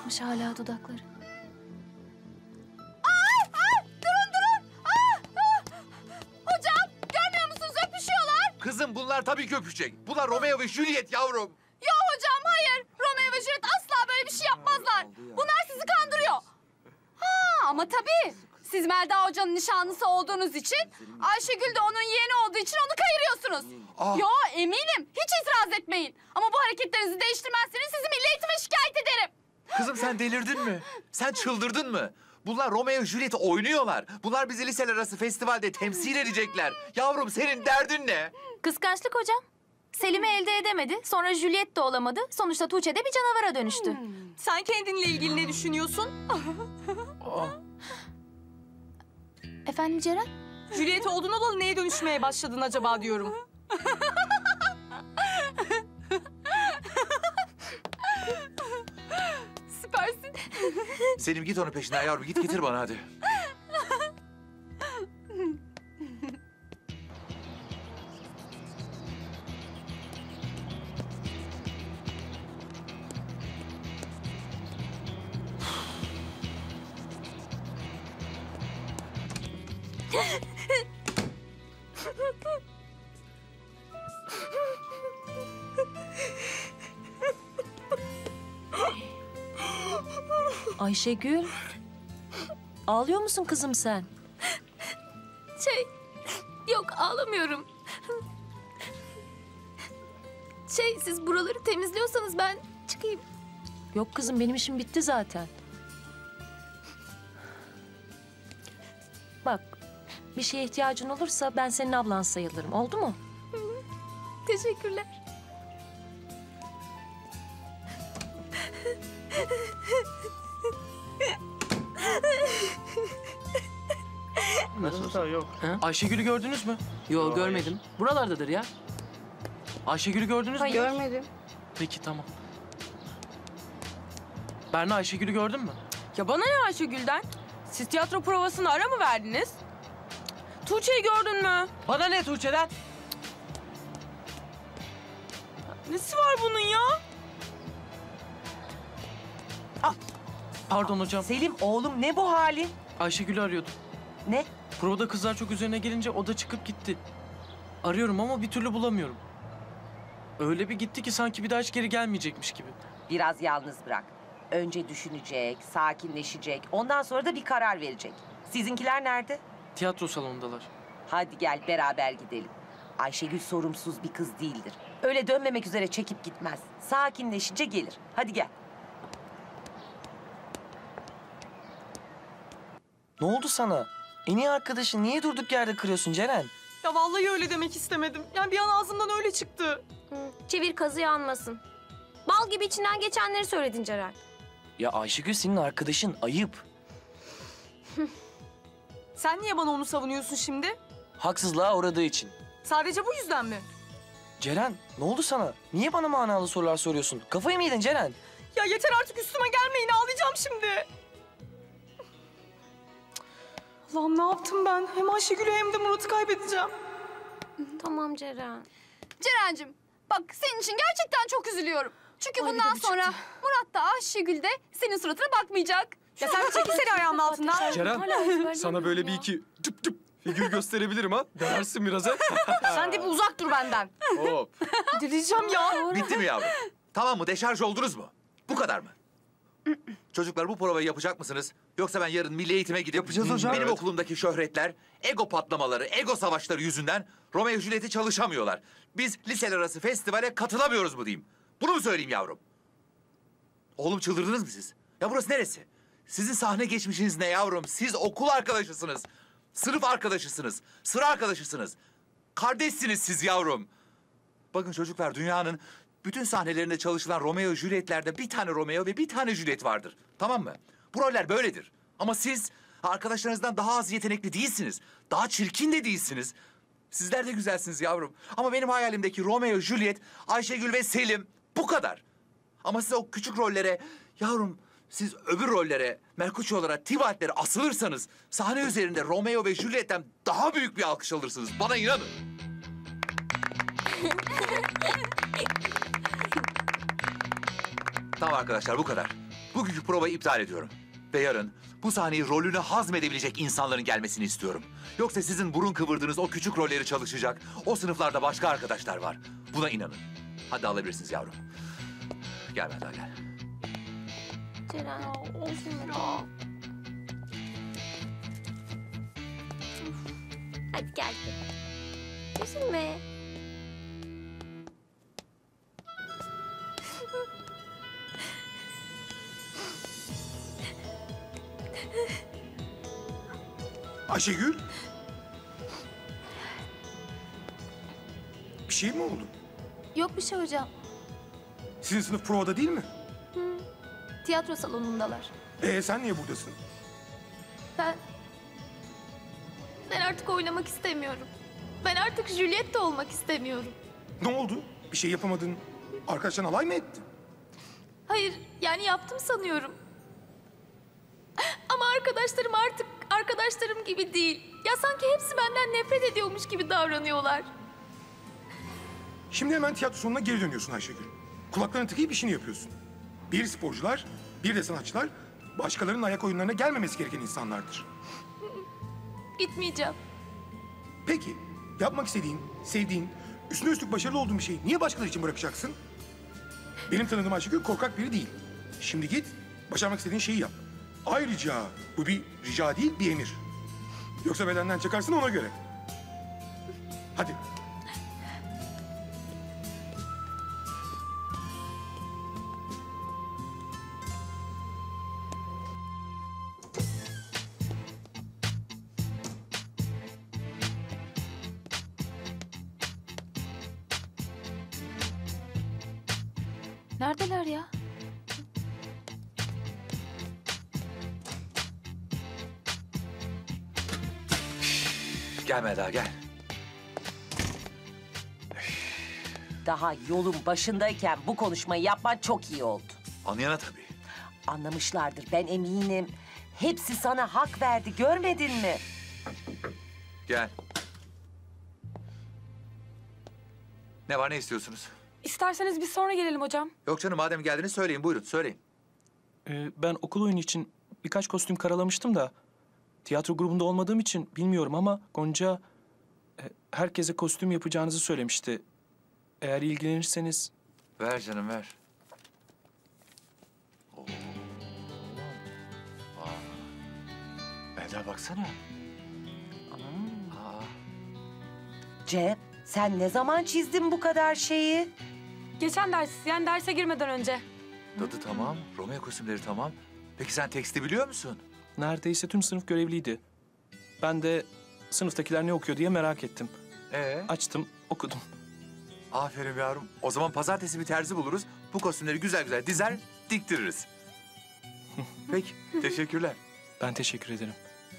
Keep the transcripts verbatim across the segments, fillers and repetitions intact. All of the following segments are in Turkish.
Yapmış hala dudakları. Ay, ay, durun durun. Aa, aa. Hocam görmüyor musunuz, öpüşüyorlar. Kızım bunlar tabii ki öpüşecek. Bunlar Romeo ve Juliet yavrum. Yo hocam, hayır. Romeo ve Juliet asla böyle bir şey yapmazlar. Bunlar sizi kandırıyor. Ha, ama tabii siz Melda Hoca'nın nişanlısı olduğunuz için, Ayşegül de onun yeğeni olduğu için onu kayırıyorsunuz. Ah. Yo, eminim. Hiç itiraz etmeyin. Ama bu hareketlerinizi değiştirmezseniz sizi milli eğitime şikayet ederim. Kızım sen delirdin mi? Sen çıldırdın mı? Bunlar Romeo ve Juliet'i oynuyorlar. Bunlar bizi liseler arası festivalde temsil edecekler. Yavrum senin derdin ne? Kıskançlık hocam. Selim'i elde edemedi. Sonra Juliet de olamadı. Sonuçta Tuğçe de bir canavara dönüştü. Sen kendinle ilgili ne düşünüyorsun? Efendim Ceren? Juliet olduğun olalı neye dönüşmeye başladın acaba diyorum. Süpersin. Selim git onun peşinden yavrum. Git getir bana hadi. Ayşegül, ağlıyor musun kızım sen? Şey, yok ağlamıyorum. Şey, siz buraları temizliyorsanız ben çıkayım. Yok kızım, benim işim bitti zaten. Bak, bir şeye ihtiyacın olursa ben senin ablan sayılırım, oldu mu? Teşekkürler. Nasılsa yok. Ayşegül'ü gördünüz mü? Yok görmedim. Buralardadır ya. Ayşegül'ü gördünüz mü? Görmedim. Peki tamam. Berna Ayşegül'ü gördün mü? Ya bana ne Ayşegül'den? Siz tiyatro provasını ara mı verdiniz? Tuğçe'yi gördün mü? Bana ne Tuğçe'den? Nesi var bunun ya? Pardon hocam. Selim oğlum ne bu hali? Ayşegül'ü arıyordum. Ne? Provada kızlar çok üzerine gelince o da çıkıp gitti. Arıyorum ama bir türlü bulamıyorum. Öyle bir gitti ki sanki bir daha hiç geri gelmeyecekmiş gibi. Biraz yalnız bırak. Önce düşünecek, sakinleşecek. Ondan sonra da bir karar verecek. Sizinkiler nerede? Tiyatro salonundalar. Hadi gel beraber gidelim. Ayşegül sorumsuz bir kız değildir. Öyle dönmemek üzere çekip gitmez. Sakinleşince gelir. Hadi gel. Ne oldu sana? En iyi arkadaşın niye durduk yerde kırıyorsun Ceren? Ya vallahi öyle demek istemedim. Yani bir an ağzımdan öyle çıktı. Çevir kazığı anmasın. Bal gibi içinden geçenleri söyledin Ceren. Ya Ayşegül senin arkadaşın, ayıp. Sen niye bana onu savunuyorsun şimdi? Haksızlığa uğradığı için. Sadece bu yüzden mi? Ceren, ne oldu sana? Niye bana manalı sorular soruyorsun? Kafayı mı yedin Ceren? Ya yeter artık, üstüme gelmeyin, ağlayacağım şimdi. Allah'ım ne yaptım ben? Hem Ayşegül'ü hem de Murat'ı kaybedeceğim. Tamam Ceren. Ceren'cim, bak senin için gerçekten çok üzülüyorum. Çünkü Ay, bundan bir de sonra Murat da Ayşegül de senin suratına bakmayacak. Ya sen bir çekilsene ayağımın altından. Ceren, sana böyle bir iki tüp tüp figür gösterebilirim ha. Denersin biraz ha. Sen de bir uzak dur benden. Hop. Delireceğim ya. Bitti mi yavrum? Tamam mı? Deşarj oldunuz mu? Bu kadar mı? Çocuklar bu provayı yapacak mısınız? Yoksa ben yarın milli eğitime gidip... Yapacağız hocam. Benim Evet. okulumdaki şöhretler, ego patlamaları, ego savaşları yüzünden Romeo Juliet'i çalışamıyorlar. Biz liseler arası festivale katılamıyoruz mu diyeyim? Bunu mu söyleyeyim yavrum? Oğlum çıldırdınız mı siz? Ya burası neresi? Sizin sahne geçmişiniz ne yavrum? Siz okul arkadaşısınız. Sınıf arkadaşısınız. Sıra arkadaşısınız. Kardeşsiniz siz yavrum. Bakın çocuklar, dünyanın bütün sahnelerinde çalışılan Romeo Juliet'lerde bir tane Romeo ve bir tane Juliet vardır. Tamam mı? Bu roller böyledir. Ama siz arkadaşlarınızdan daha az yetenekli değilsiniz. Daha çirkin de değilsiniz. Sizler de güzelsiniz yavrum. Ama benim hayalimdeki Romeo, Juliet, Ayşegül ve Selim bu kadar. Ama siz o küçük rollere, yavrum siz öbür rollere, Mercutio'lara, Tybalt'lere asılırsanız sahne üzerinde Romeo ve Juliet'ten daha büyük bir alkış alırsınız. Bana inanın. Tamam arkadaşlar, bu kadar. Bugünkü provayı iptal ediyorum. Ve yarın bu sahneyi rolünü hazmedebilecek insanların gelmesini istiyorum. Yoksa sizin burun kıvırdığınız o küçük rolleri çalışacak, o sınıflarda başka arkadaşlar var. Buna inanın. Hadi alabilirsiniz yavrum. Gel Melda gel. Ceren, olsun ya. Hadi gel. Üzülme. Ayşegül. Bir şey mi oldu? Yok bir şey hocam. Sizin sınıf provada değil mi? Tiyatro salonundalar. Ee sen niye buradasın? Ben... Ben artık oynamak istemiyorum. Ben artık Juliet de olmak istemiyorum. Ne oldu? Bir şey yapamadın. Arkadaşların alay mı etti? Hayır, yani yaptım sanıyorum. Ama arkadaşlarım artık arkadaşlarım gibi değil. Ya sanki hepsi benden nefret ediyormuş gibi davranıyorlar. Şimdi hemen tiyatro salonuna geri dönüyorsun Ayşegül. Kulaklarını tıkayıp işini yapıyorsun. Bir sporcular, bir de sanatçılar başkalarının ayak oyunlarına gelmemesi gereken insanlardır. Gitmeyeceğim. Peki, yapmak istediğin, sevdiğin, üstüne üstlük başarılı olduğun bir şeyi niye başkaları için bırakacaksın? Benim tanıdığım Ayşegül korkak biri değil. Şimdi git, başarmak istediğin şeyi yap. Ayrıca bu bir rica değil, bir emir. Yoksa bedenden çıkarsın ona göre. Hadi. Neredeler ya? Gel Melda gel. Daha yolun başındayken bu konuşmayı yapman çok iyi oldu. Anlayana tabii. Anlamışlardır, ben eminim. Hepsi sana hak verdi, görmedin mi? Gel. Ne var ne istiyorsunuz? İsterseniz biz sonra gelelim hocam. Yok canım madem geldiniz söyleyin buyurun söyleyin. Ee, ben okul oyunu için birkaç kostüm karalamıştım da... Tiyatro grubunda olmadığım için bilmiyorum ama Gonca... e, herkese kostüm yapacağınızı söylemişti. Eğer ilgilenirseniz... Ver canım ver. Oo. Aa. Melda baksana. Aa. Cem, sen ne zaman çizdin bu kadar şeyi? Geçen ders, yani derse girmeden önce. Dadı tamam, Romeo kostümleri tamam. Peki sen teksti biliyor musun? Neredeyse tüm sınıf görevliydi. Ben de sınıftakiler ne okuyor diye merak ettim. Ee? Açtım, okudum. Aferin yavrum. O zaman pazartesi bir terzi buluruz. Bu kostümleri güzel güzel dizer, diktiririz. Peki, teşekkürler. Ben teşekkür ederim.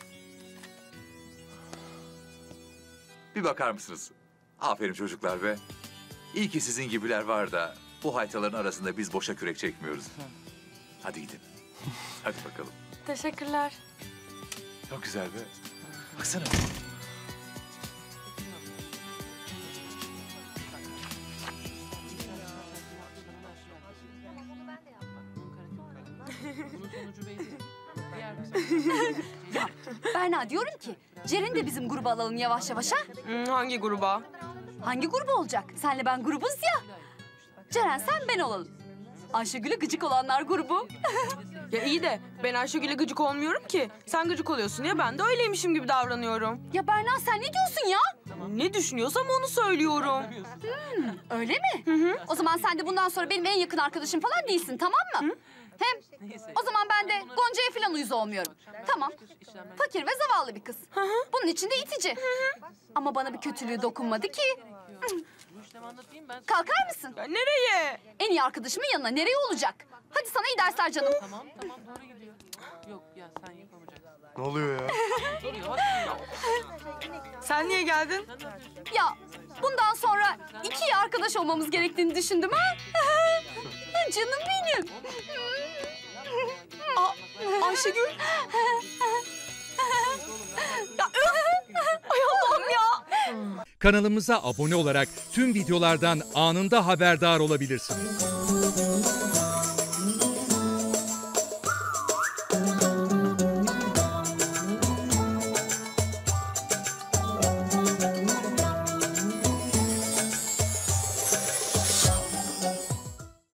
Bir bakar mısınız? Aferin çocuklar be. İyi ki sizin gibiler var da bu haytaların arasında biz boşa kürek çekmiyoruz. Hadi gidin. Hadi bakalım. Teşekkürler. Çok güzel be. Baksana. Berna diyorum ki Ceren'i de bizim gruba alalım yavaş yavaş ha. Hmm, hangi gruba? Hangi gruba olacak? Senle ben grubuz ya. Ceren sen ben olalım. Ayşegül'e gıcık olanlar grubu. Ya iyi de ben Ayşegül'e gıcık olmuyorum ki. Sen gıcık oluyorsun ya ben de öyleymişim gibi davranıyorum. Ya Berna sen ne diyorsun ya? Ne düşünüyorsam onu söylüyorum. Hmm, öyle mi? Hı hı. O zaman sen de bundan sonra benim en yakın arkadaşım falan değilsin tamam mı? Hı? Hem o zaman ben de Gonca'ya falan uyuz olmuyorum. Tamam. Fakir ve zavallı bir kız. Hı hı. Bunun için de itici. Hı hı. Ama bana bir kötülüğü dokunmadı ki. Kalkar mısın? Ya nereye? En iyi arkadaşımın yanına. Nereye olacak? Hadi sana iyi dersler canım. Tamam tamam doğru gidiyor. Yok ya sen yapamayacaksın. Ne oluyor ya? Sen niye geldin? Ya bundan sonra iki iyi arkadaş olmamız gerektiğini düşündüm ha. Canım benim. Aa, Ayşegül. Ya öf! Ay Allah'ım ya! Kanalımıza abone olarak tüm videolardan anında haberdar olabilirsiniz.